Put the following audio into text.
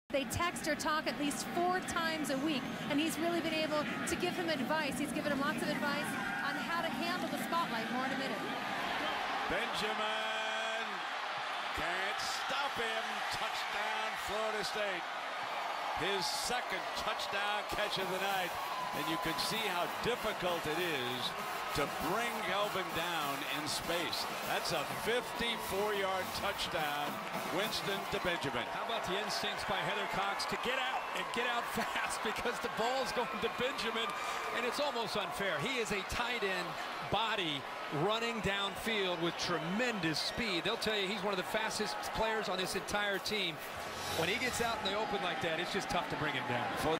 They text or talk at least 4 times a week, and he's really been able to give him advice. He's given him lots of advice on how to handle the spotlight. More in a minute. Benjamin can't stop him. Touchdown, Florida State. His second touchdown catch of the night. And you can see how difficult it is to bring Kelvin down in space. That's a 54-yard touchdown, Winston to Benjamin. How about the instincts by Heather Cox to get out and get out fast, because the ball's going to Benjamin, and it's almost unfair. He is a tight end body running downfield with tremendous speed. They'll tell you he's one of the fastest players on this entire team. When he gets out in the open like that, it's just tough to bring him down.